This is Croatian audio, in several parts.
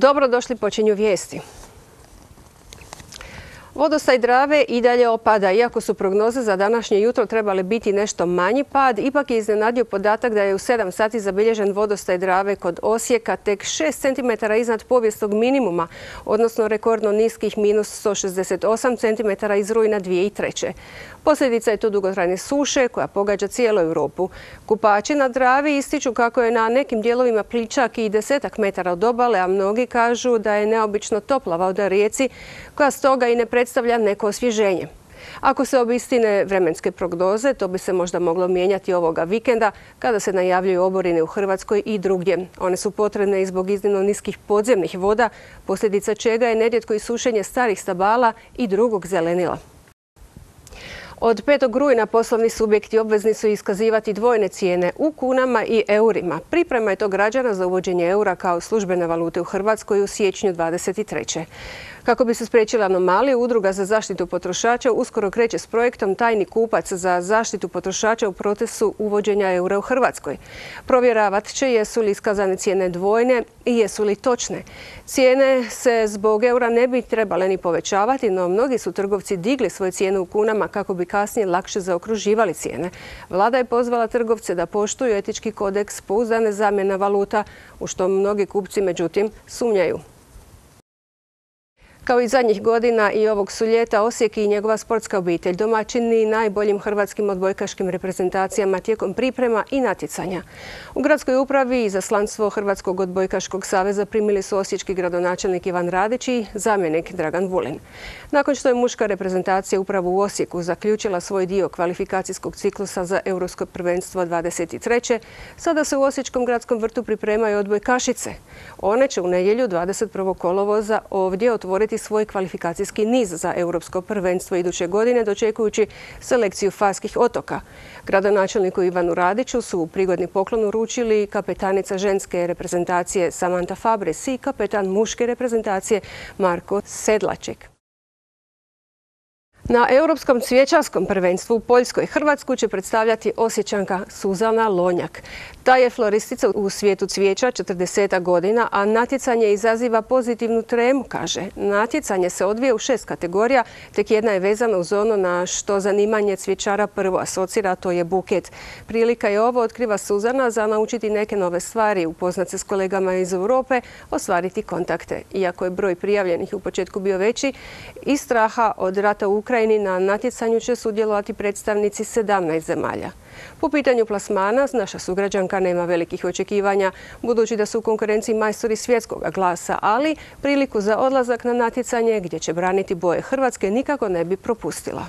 Dobrodošli, počinju vijesti. Vodostaj Drave i dalje opada. Iako su prognoze za današnje jutro trebale biti nešto manji pad, ipak je iznenadio podatak da je u 7 sati zabilježen vodostaj Drave kod Osijeka tek 6 cm iznad povijesnog minimuma, odnosno rekordno niskih minus 168 cm iz rujna 2003. Posljedica je to dugotrajne suše koja pogađa cijelu Europu. Kupači na Dravi ističu kako je na nekim dijelovima pličak i 10 metara od obale, a mnogi kažu da je neobično topla voda rijeci koja stoga i ne predstavlja neko osvježenje. Ako se obistine vremenske prognoze, to bi se možda moglo mijenjati ovoga vikenda kada se najavljuju oborine u Hrvatskoj i drugdje. One su potrebne i zbog iznimno niskih podzemnih voda, posljedica čega je nerijetko i sušenje starih stabala i drugog zelenila. Od 5. rujna poslovni subjekti obvezni su iskazivati dvojne cijene u kunama i eurima. Priprema je to građana za uvođenje eura kao službene valute u Hrvatskoj u siječnju 2023. Kako bi se spriječila anomalije, Udruga za zaštitu potrošača uskoro kreće s projektom Tajni kupac za zaštitu potrošača u procesu uvođenja eura u Hrvatskoj. Provjeravat će jesu li iskazane cijene dvojne i jesu li točne. Cijene se zbog eura ne bi trebale ni povećavati, no mnogi su trgovci digli svoje cijene u kunama kako bi kasnije lakše zaokruživali cijene. Vlada je pozvala trgovce da poštuju etički kodeks pouzdane zamjene valuta, u što mnogi kupci međutim sumnjaju. Kao i zadnjih godina i ovog su ljeta Osijek i njegova sportska obitelj domaćini najboljim hrvatskim odbojkaškim reprezentacijama tijekom priprema i natjecanja. U gradskoj upravi izaslanstvo Hrvatskog odbojkaškog saveza primili su osječki gradonačelnik Ivan Radić i zamjenik Dragan Vulin. Nakon što je muška reprezentacija upravo u Osijeku zaključila svoj dio kvalifikacijskog ciklusa za Europsko prvenstvo 23. sada se u Osječkom gradskom vrtu pripremaju odbojkašice. One će u nedjelju 21. kolovoza ovdje otvoriti svoj kvalifikacijski niz za Europsko prvenstvo iduće godine, dočekujući selekciju Farskih otoka. Gradonačelniku Ivanu Radiću su prigodni poklon uručili kapetanica ženske reprezentacije Samantha Fabris i kapetan muške reprezentacije Marko Sedlaček. Na Europskom cvjećarskom prvenstvu u Poljskoj Hrvatsku će predstavljati Osječanka Suzana Lonjak. Ta je floristica u svijetu cvijeća 40 godina, a natjecanje izaziva pozitivnu tremu, kaže. Natjecanje se odvija u 6 kategorija, tek jedna je vezana uz ono na što zanimanje cvjećara prvo asocira, to je buket. Prilika je ovo, otkriva Suzana, za naučiti neke nove stvari, upoznat se s kolegama iz Europe, ostvariti kontakte. Iako je broj prijavljenih u početku bio veći, iz straha od rata u Ukrajini na natjecanju će sudjelovati predstavnici 17 zemalja. Po pitanju plasmana, naša sugrađanka nema velikih očekivanja, budući da su u konkurenciji majstori svjetskog glasa, ali priliku za odlazak na natjecanje gdje će braniti boje Hrvatske nikako ne bi propustila.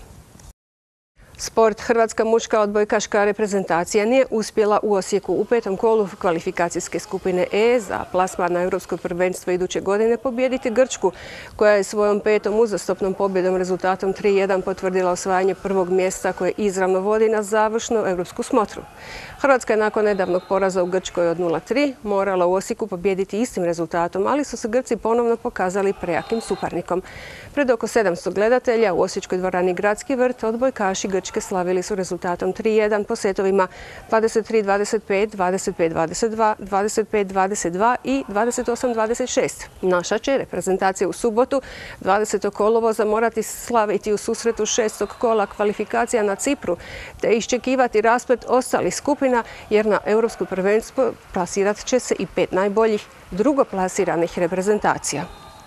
Sport. Hrvatska muška odbojkaška reprezentacija nije uspjela u Osijeku u 5. kolu kvalifikacijske skupine E za plasman na Europsko prvenstvo iduće godine pobijediti Grčku, koja je svojom 5. uzastopnom pobjedom rezultatom 3:1 potvrdila osvajanje prvog mjesta koje izravno vodi na završnu europsku smotru. Hrvatska je nakon nedavnog poraza u Grčkoj od 0:3 morala u Osijeku pobijediti istim rezultatom, ali su se Grci ponovno pokazali prejakim suparnikom. Pred oko 700 gledatelja u osječkoj dvorani Gradski vrt odbojkaši Grčke slavili su rezultatom 3:1 po setovima 23-25, 25-22, 25-22 i 28-26. Naša će reprezentacija u subotu 20. kolovoza morati slaviti u susretu 6. kola kvalifikacija na Cipru te iščekivati rasplet ostalih skupina, jer na Europsko prvenstvo plasirat će se i 5 najboljih drugoplasiranih reprezentacija.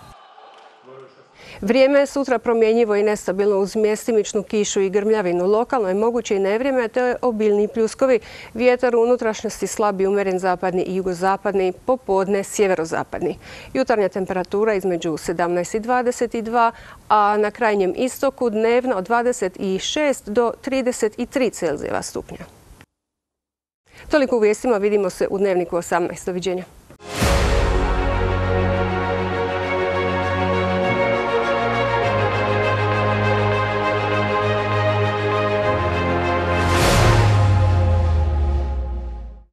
Vrijeme je sutra promjenjivo i nestabilno uz mjestimičnu kišu i grmljavinu. Lokalno je moguće i nevrijeme, te obilni pljuskovi. Vjetar u unutrašnjosti slab i umjeren zapadni i jugozapadni, popodne sjeverozapadni. Jutarnja temperatura između 17 i 22, a na krajnjem istoku dnevno od 26 do 33 Celzijeva stupnja. Toliko u vijestima, vidimo se u Dnevniku 18. Doviđenja.